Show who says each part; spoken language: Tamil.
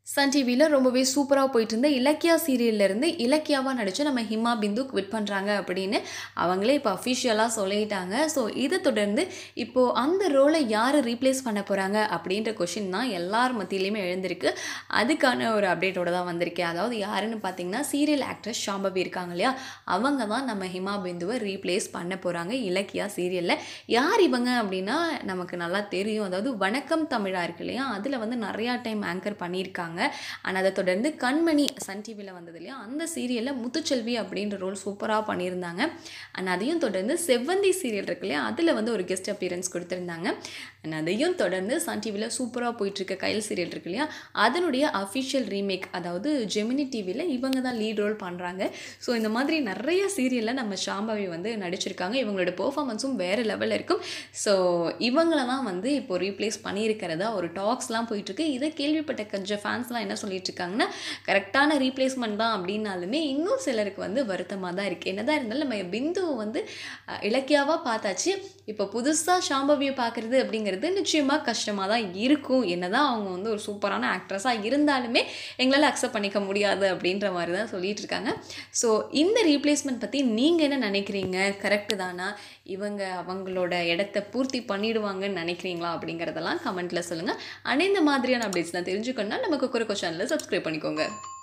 Speaker 1: சன் டிவில ரொம்பவே சூப்பரா போயிட்டுருந்த இலக்கியா சீரியல்ல இருந்து இலக்கியாவா நடிச்ச நம்ம ஹிமா பிந்து குவிட் பண்றாங்க அப்படின்னு அவங்களே இப்போ அஃபிஷியலா சொல்லிட்டாங்க. ஸோ இதை தொடர்ந்து இப்போ அந்த ரோலை யார் ரீப்ளேஸ் பண்ண போறாங்க அப்படின்ற கொஷின் தான் எல்லார் மத்தியிலையுமே எழுந்திருக்கு. அதுக்கான ஒரு அப்டேட்டோட தான் வந்திருக்கேன். அதாவது யாருன்னு பார்த்தீங்கன்னா சீரியல் ஆக்ட்ரஸ் ஷாம்பவி இருக்காங்க இல்லையா, அவங்க தான் நம்ம ஹிமா பிந்துவை ரீப்ளேஸ் பண்ண போறாங்க இலக்கியா சீரியல்ல. யார் இவங்க அப்படின்னா நமக்கு நல்லா தெரியும். அதாவது வணக்கம் தமிழா இருக்கு இல்லையா, அதில் வந்து நிறையா டைம் ஆங்கர் பண்ணியிருக்காங்க. ஆனால் அதை தொடர்ந்து கண்மணி சன் டிவியில் வந்தது இல்லையா, அந்த சீரியலில் முத்துச்செல்வி அப்படின்ற ரோல் சூப்பராக பண்ணியிருந்தாங்க. அண்ட் அதையும் தொடர்ந்து செவ்வந்தி சீரியல் இருக்கு இல்லையா, அதில் வந்து ஒரு கெஸ்ட் அப்பியரன்ஸ் கொடுத்துருந்தாங்க. அண்ட் அதையும் தொடர்ந்து சன் டிவியில் சூப்பராக போயிட்டுருக்க கைல் சீரியல் இருக்கு இல்லையா, அதனுடைய அஃபிஷியல் ரீமேக் அதாவது ஜெமினி டிவியில் இவங்க தான் லீட் ரோல் பண்ணுறாங்க. ஸோ இந்த மாதிரி நிறைய சீரியலில் நம்ம ஷாம்பவி வந்து நடிச்சிருக்காங்க. இவங்களோட பெர்ஃபார்மன்ஸும் வேறு லெவலில் இருக்கும். ஸோ இவங்கள தான் வந்து இப்போ ரீப்ளேஸ் பண்ணியிருக்கிறதா ஒரு டாக்ஸ்லாம் போயிட்டுருக்கு. இதை கேள்விப்பட்ட கொஞ்சம் ஃபேன்ஸ்லாம் என்ன சொல்லிட்டு இருக்காங்கன்னா, கரெக்டான ரீப்ளேஸ்மெண்ட் தான் அப்படின்னாலுமே இன்னும் சிலருக்கு வந்து வருத்தமாக தான் இருக்குது. என்னதான் இருந்தாலும் நம்ம பிந்துவை வந்து இலக்கியாவாக பார்த்தாச்சு, இப்போ புதுசாக ஷாம்பவியை பார்க்குறது அப்படிங்கிறது நிச்சயமாக கஷ்டமாக தான் இருக்கும். என்னதான் அவங்க வந்து ஒரு சூப்பரான ஆக்ட்ரஸாக இருந்தாலுமே எங்களால் அக்செப்ட் பண்ணிக்க முடியாது அப்படின்ற மாதிரி தான் சொல்லிட்டு இருக்காங்க. ஸோ இந்த ரீப்ளேஸ்மெண்ட் பற்றி நீங்கள் என்ன நினைக்கிறீங்க? கரெக்டு தானா? இவங்க அவங்களோட இடத்த பூர்த்தி பண்ணிடுவாங்கன்னு நினைக்கிறீங்களா அப்படிங்கிறதெல்லாம் கமெண்ட்டில் சொல்லுங்கள். ஆனால் இந்த மாதிரியான அப்டேட்ஸ்லாம் தெரிஞ்சுக்கணும்னா நமக்கு கொக்கரக்கோ சேனலை சப்ஸ்கிரைப் பண்ணிக்கோங்க.